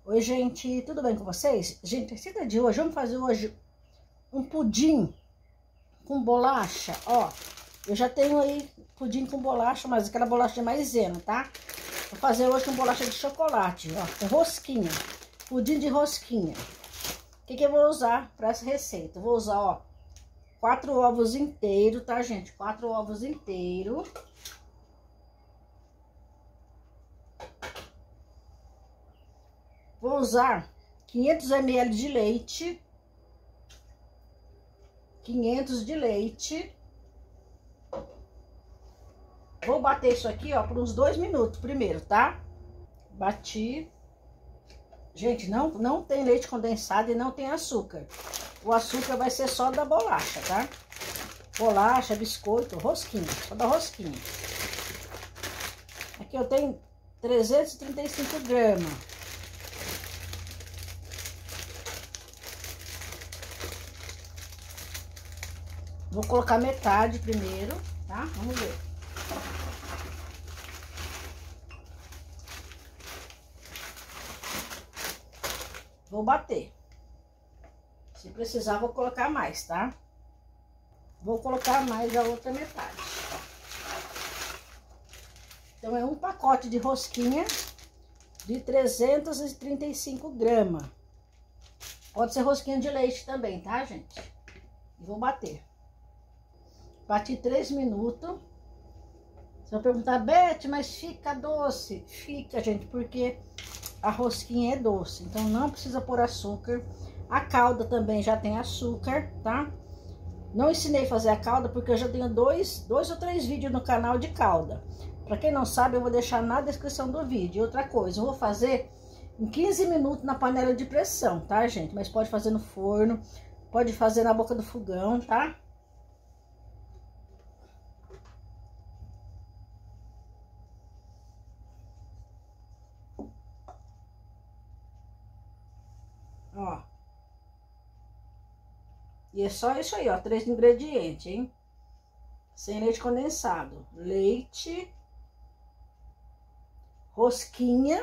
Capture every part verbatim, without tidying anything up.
Oi, gente, tudo bem com vocês? Gente, a receita de hoje, vamos fazer hoje um pudim com bolacha, ó. Eu já tenho aí pudim com bolacha, mas aquela bolacha de maisena, tá? Vou fazer hoje com bolacha de chocolate, ó, com rosquinha, pudim de rosquinha. O que que eu vou usar para essa receita? Eu vou usar, ó, quatro ovos inteiros, tá, gente? Quatro ovos inteiros. Vou usar quinhentos mililitros de leite, quinhentos de leite. Vou bater isso aqui, ó, por uns dois minutos primeiro, tá? Bati. Gente, não, não tem leite condensado e não tem açúcar. O açúcar vai ser só da bolacha, tá? Bolacha, biscoito, rosquinha, só da rosquinha. Aqui eu tenho trezentos e trinta e cinco gramas. Vou colocar metade primeiro, tá? Vamos ver. Vou bater. Se precisar, vou colocar mais, tá? Vou colocar mais a outra metade. Então, é um pacote de rosquinha de trezentos e trinta e cinco gramas. Pode ser rosquinha de leite também, tá, gente? Vou bater. Bati três minutos. Você vai perguntar, Beth, mas fica doce? Fica, gente, porque a rosquinha é doce. Então, não precisa pôr açúcar. A calda também já tem açúcar, tá? Não ensinei a fazer a calda porque eu já tenho dois, dois ou três vídeos no canal de calda. Pra quem não sabe, eu vou deixar na descrição do vídeo. Outra coisa, eu vou fazer em quinze minutos na panela de pressão, tá, gente? Mas pode fazer no forno, pode fazer na boca do fogão, tá? Ó. E é só isso aí, ó, três ingredientes, hein? Sem leite condensado. Leite, rosquinha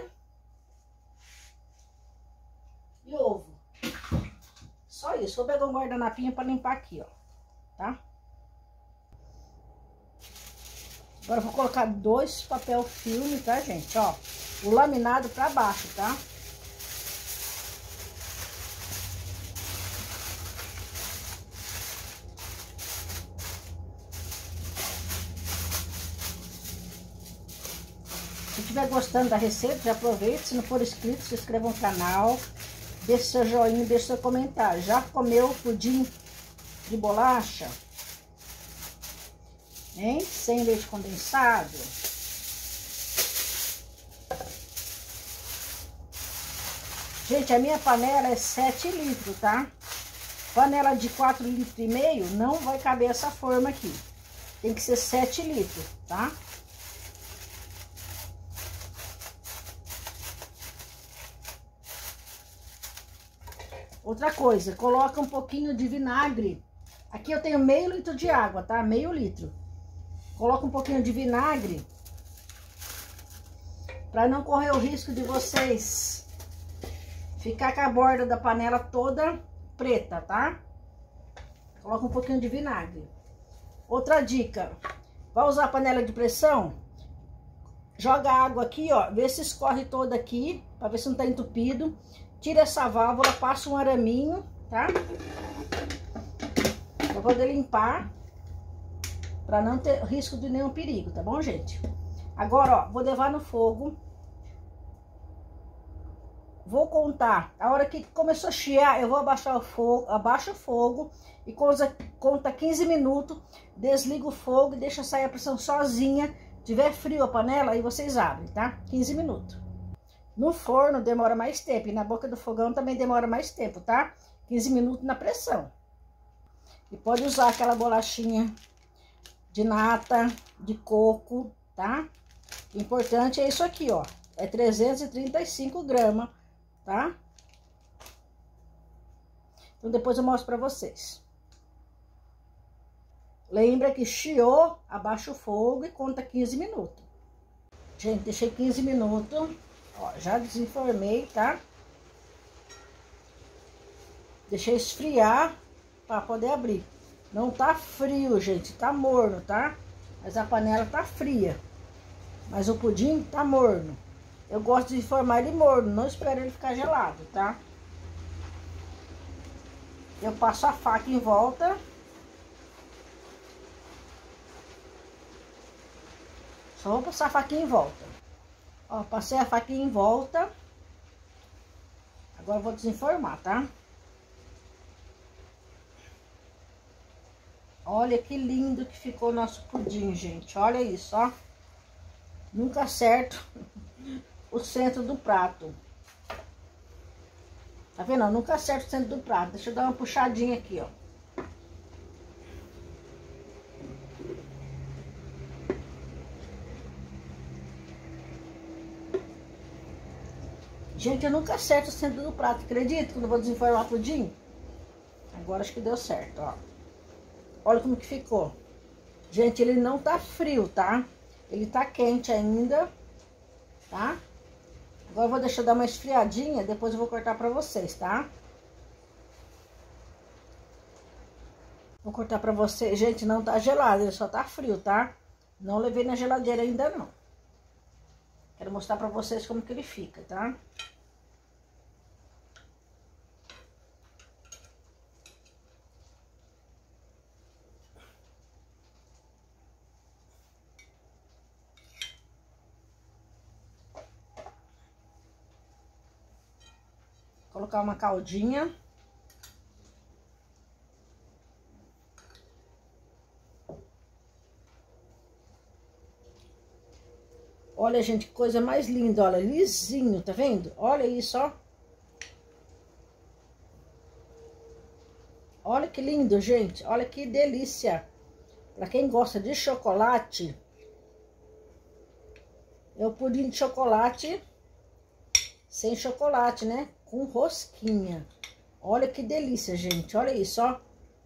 e ovo. Só isso. Vou pegar um guardanapinho para limpar aqui, ó, tá? Agora eu vou colocar dois papel filme, tá, gente? Ó, o laminado para baixo, tá? Se estiver gostando da receita, já aproveita. Se não for inscrito, se inscreva no canal. Deixe seu joinha, deixe seu comentário. Já comeu pudim de bolacha? Hein? Sem leite condensado? Gente, a minha panela é sete litros, tá? Panela de quatro litros e meio não vai caber essa forma aqui. Tem que ser sete litros, tá? Outra coisa, coloca um pouquinho de vinagre. Aqui eu tenho meio litro de água, tá? Meio litro. Coloca um pouquinho de vinagre. Pra não correr o risco de vocês ficar com a borda da panela toda preta, tá? Coloca um pouquinho de vinagre. Outra dica. Vai usar a panela de pressão? Joga a água aqui, ó. Vê se escorre toda aqui, pra ver se não tá entupido. Tira essa válvula, passa um araminho, tá? Pra poder limpar, pra não ter risco de nenhum perigo, tá bom, gente? Agora, ó, vou levar no fogo. Vou contar. A hora que começou a chiar, eu vou abaixar o fogo, abaixo o fogo e conta, conta quinze minutos, desliga o fogo e deixa sair a pressão sozinha. Se tiver frio a panela, aí vocês abrem, tá? quinze minutos. No forno demora mais tempo e na boca do fogão também demora mais tempo, tá? quinze minutos na pressão. E pode usar aquela bolachinha de nata, de coco, tá? O importante é isso aqui, ó. É trezentos e trinta e cinco gramas, tá? Então, depois eu mostro pra vocês. Lembra que chiou, abaixa o fogo e conta quinze minutos. Gente, deixei quinze minutos. Ó, já desenformei, tá? Deixei esfriar para poder abrir. Não tá frio, gente, tá morno, tá? Mas a panela tá fria. Mas o pudim tá morno. Eu gosto de formar ele morno, não espero ele ficar gelado, tá? Eu passo a faca em volta. Só vou passar a faquinha em volta. Ó, passei a faquinha em volta. Agora eu vou desenformar, tá? Olha que lindo que ficou o nosso pudim, gente. Olha isso, ó. Nunca acerto o centro do prato. Tá vendo? Eu nunca acerto o centro do prato. Deixa eu dar uma puxadinha aqui, ó. Gente, eu nunca acerto o centro do prato. Acredita quando eu vou desenformar o pudim? Agora acho que deu certo, ó. Olha como que ficou. Gente, ele não tá frio, tá? Ele tá quente ainda, tá? Agora eu vou deixar dar uma esfriadinha, depois eu vou cortar pra vocês, tá? Vou cortar pra vocês. Gente, não tá gelado, ele só tá frio, tá? Não levei na geladeira ainda, não. Quero mostrar pra vocês como que ele fica, tá? Colocar uma caldinha. Olha, gente, que coisa mais linda, olha, lisinho, tá vendo? Olha isso, ó. Olha que lindo, gente, olha que delícia. Pra quem gosta de chocolate, é o pudim de chocolate sem chocolate, né? Com rosquinha. Olha que delícia, gente, olha isso, ó.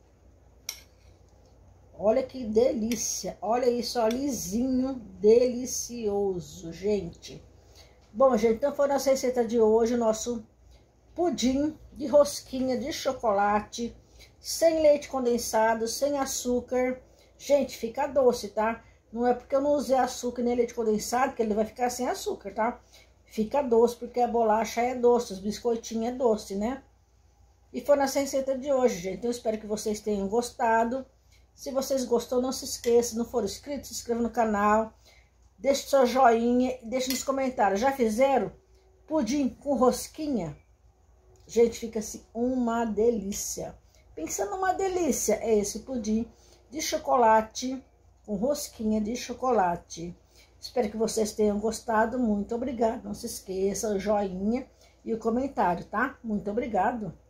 Olha que delícia, olha isso, ó, lisinho, delicioso, gente. Bom, gente, então foi a nossa receita de hoje, o nosso pudim de rosquinha de chocolate, sem leite condensado, sem açúcar. Gente, fica doce, tá? Não é porque eu não usei açúcar nem leite condensado que ele vai ficar sem açúcar, tá? Fica doce porque a bolacha é doce, os biscoitinhos é doce, né? E foi a nossa receita de hoje, gente. Então, eu espero que vocês tenham gostado. Se vocês gostou, não se esqueça, se não for inscrito, se inscreva no canal. Deixe seu joinha, deixe nos comentários. Já fizeram pudim com rosquinha? Gente, fica assim uma delícia. Pensando numa delícia, é esse pudim de chocolate com rosquinha de chocolate. Espero que vocês tenham gostado. Muito obrigada. Não se esqueça, o joinha e o comentário, tá? Muito obrigado.